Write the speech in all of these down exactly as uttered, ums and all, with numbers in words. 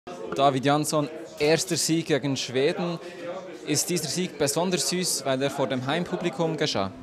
David Jansson, erster Sieg gegen Schweden. Ist dieser Sieg besonders süß, weil er vor dem Heimpublikum geschah?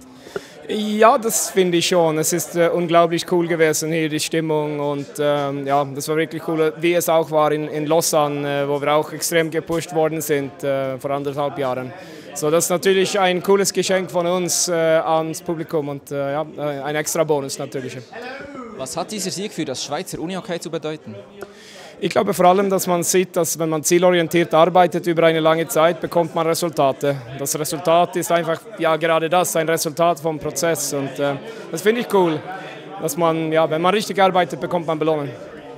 Ja, das finde ich schon. Es ist äh, unglaublich cool gewesen hier, die Stimmung, und ähm, ja, das war wirklich cool, wie es auch war in, in Lausanne, äh, wo wir auch extrem gepusht worden sind äh, vor anderthalb Jahren. So, das ist natürlich ein cooles Geschenk von uns äh, ans Publikum und äh, ja, ein extra Bonus natürlich. Was hat dieser Sieg für das Schweizer Unihockey zu bedeuten? Ich glaube vor allem, dass man sieht, dass wenn man zielorientiert arbeitet über eine lange Zeit, bekommt man Resultate. Das Resultat ist einfach ja gerade das, ein Resultat vom Prozess, und äh, das finde ich cool, dass man, ja, wenn man richtig arbeitet, bekommt man Belohnung.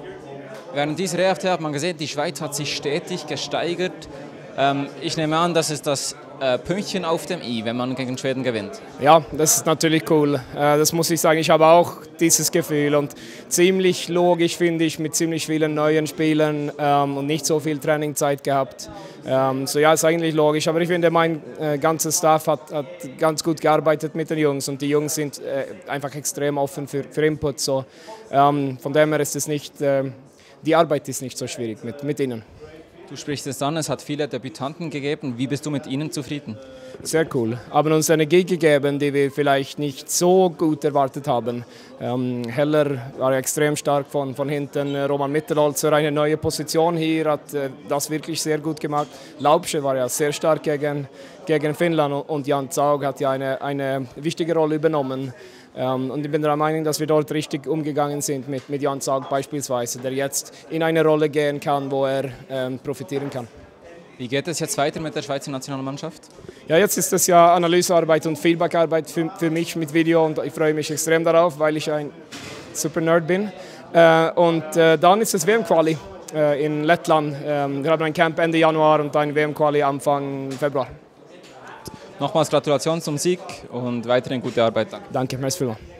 Während dieser E F T hat man gesehen, die Schweiz hat sich stetig gesteigert. Ähm, ich nehme an, das ist das äh, Pünktchen auf dem I, wenn man gegen Schweden gewinnt. Ja, das ist natürlich cool. Äh, das muss ich sagen. Ich habe auch dieses Gefühl, und ziemlich logisch finde ich, mit ziemlich vielen neuen Spielern ähm, und nicht so viel Trainingzeit gehabt. Ähm, so ja, ist eigentlich logisch. Aber ich finde, mein äh, ganzer Staff hat, hat ganz gut gearbeitet mit den Jungs, und die Jungs sind äh, einfach extrem offen für, für Input. So, ähm, von dem her ist es nicht, äh, die Arbeit ist nicht so schwierig mit, mit ihnen. Du sprichst es an, es hat viele Debütanten gegeben. Wie bist du mit ihnen zufrieden? Sehr cool. Haben uns eine Energie gegeben, die wir vielleicht nicht so gut erwartet haben. Ähm, Heller war extrem stark von, von hinten. Roman Mitterholzer, eine neue Position hier, hat äh, das wirklich sehr gut gemacht. Laubsche war ja sehr stark gegen, gegen Finnland, und Jan Zaug hat ja eine, eine wichtige Rolle übernommen. Ähm, und ich bin der Meinung, dass wir dort richtig umgegangen sind mit, mit Jan Zaug beispielsweise, der jetzt in eine Rolle gehen kann, wo er ähm, profitieren kann. Wie geht es jetzt weiter mit der Schweizer Nationalmannschaft? Ja, jetzt ist das ja Analysearbeit und Feedbackarbeit für, für mich mit Video, und ich freue mich extrem darauf, weil ich ein super Nerd bin. Äh, und äh, dann ist es W M-Quali äh, in Lettland. Ähm, wir haben ein Camp Ende Januar und ein W M-Quali Anfang Februar. Nochmals Gratulation zum Sieg und weiterhin gute Arbeit. Danke. Danke, merci vielmals.